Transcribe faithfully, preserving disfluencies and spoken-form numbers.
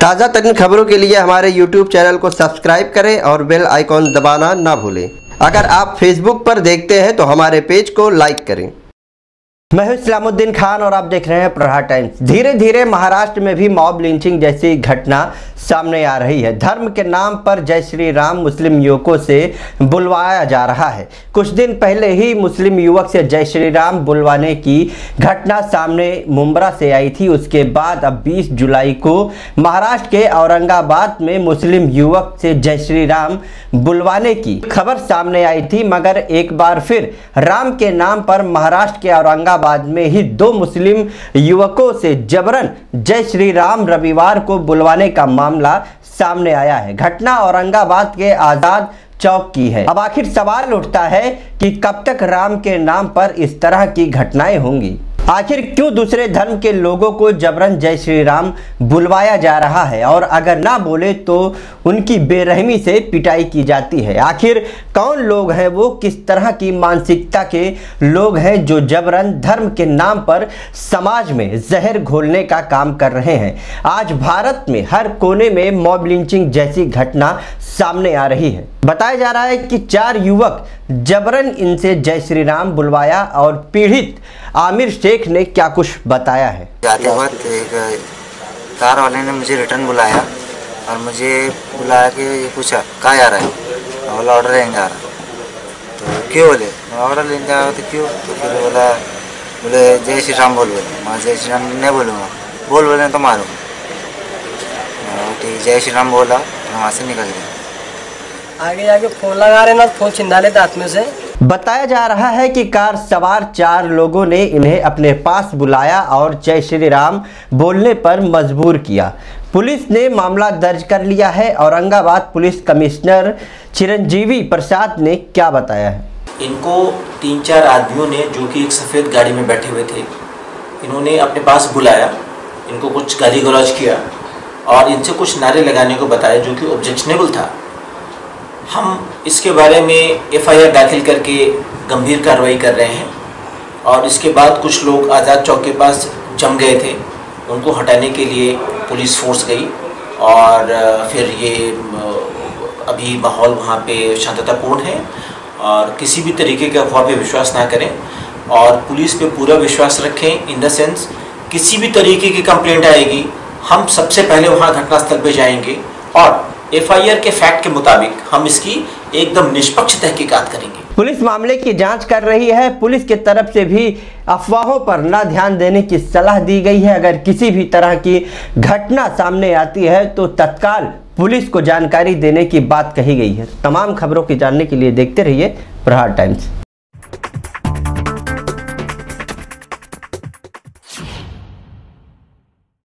ताज़ा तरीन खबरों के लिए हमारे यूट्यूब चैनल को सब्सक्राइब करें और बेल आइकॉन दबाना ना भूलें। अगर आप फेसबुक पर देखते हैं तो हमारे पेज को लाइक करें। मैं हूं इस्लामुद्दीन खान और आप देख रहे हैं प्रहार टाइम्स। धीरे धीरे महाराष्ट्र में भी मॉब लिंचिंग जैसी घटना सामने आ रही है। धर्म के नाम पर जय श्री राम मुस्लिम युवकों से बुलवाया जा रहा है। कुछ दिन पहले ही मुस्लिम युवक से जय श्री राम बुलवाने की घटना सामने मुंब्रा से आई थी। उसके बाद अब बीस जुलाई को महाराष्ट्र के औरंगाबाद में मुस्लिम युवक से जय श्री राम बुलवाने की खबर सामने आई थी। मगर एक बार फिर राम के नाम पर महाराष्ट्र के औरंगाबाद में ही दो मुस्लिम युवकों से जबरन जय श्री राम रविवार को बुलवाने का मामला सामने आया है। घटना औरंगाबाद के आजाद चौक की है। अब आखिर सवाल उठता है कि कब तक राम के नाम पर इस तरह की घटनाएं होंगी। आखिर क्यों दूसरे धर्म के लोगों को जबरन जय श्री राम बुलवाया जा रहा है और अगर ना बोले तो उनकी बेरहमी से पिटाई की जाती है। आखिर कौन लोग हैं वो, किस तरह की मानसिकता के लोग हैं जो जबरन धर्म के नाम पर समाज में जहर घोलने का काम कर रहे हैं। आज भारत में हर कोने में मॉब लिंचिंग जैसी घटना सामने आ रही है। बताया जा रहा है कि चार युवक जबरन इनसे जय श्री राम बुलवाया और पीड़ित आमिर शेख ने क्या कुछ बताया है। जाते वक्त एक कार वाले ने मुझे रिटर्न बुलाया और मुझे बुलाया कि ये पूछा कहाँ आ रहा है, बोला ऑर्डर लेंगे आ रहा। तो क्यों बोले, मैं ऑर्डर लेने आ रहा तो क्यों, तो फिर बोला बोले जय श्री राम बोल बोले। मैं जय श्री राम नहीं बोलूँगा, बोल बोले तो मारूँगा। ठीक जय श्री राम बोला, वहाँ से निकल गया। आगे जाके फोन लगा रहे ना, फोन छिंदा लेते हाथ में से। बताया जा रहा है कि कार सवार चार लोगों ने इन्हें अपने पास बुलाया और जय श्री राम बोलने पर मजबूर किया। पुलिस ने मामला दर्ज कर लिया है। औरंगाबाद पुलिस कमिश्नर चिरंजीवी प्रसाद ने क्या बताया है। इनको तीन चार आदमियों ने, जो कि एक सफ़ेद गाड़ी में बैठे हुए थे, इन्होंने अपने पास बुलाया, इनको कुछ गाली गलौज किया और इनसे कुछ नारे लगाने को बताया जो कि ऑब्जेक्शनेबल था। हम इसके बारे में एफ आई आर दाखिल करके गंभीर कार्रवाई कर रहे हैं और इसके बाद कुछ लोग आज़ाद चौक के पास जम गए थे, उनको हटाने के लिए पुलिस फोर्स गई और फिर ये अभी माहौल वहाँ पे शांततापूर्ण है और किसी भी तरीके के अफवाह पे विश्वास ना करें और पुलिस पे पूरा विश्वास रखें। इन द सेंस किसी भी तरीके की कंप्लेंट आएगी, हम सबसे पहले वहाँ घटनास्थल पे जाएंगे और एफ आई आर के फैक्ट के मुताबिक हम इसकी एकदम निष्पक्ष तहकीकात करेंगे। पुलिस मामले की जांच कर रही है। पुलिस की तरफ से भी अफवाहों पर ना ध्यान देने की सलाह दी गई है। अगर किसी भी तरह की घटना सामने आती है तो तत्काल पुलिस को जानकारी देने की बात कही गई है। तमाम खबरों की जानने के लिए देखते रहिए प्रहार टाइम्स।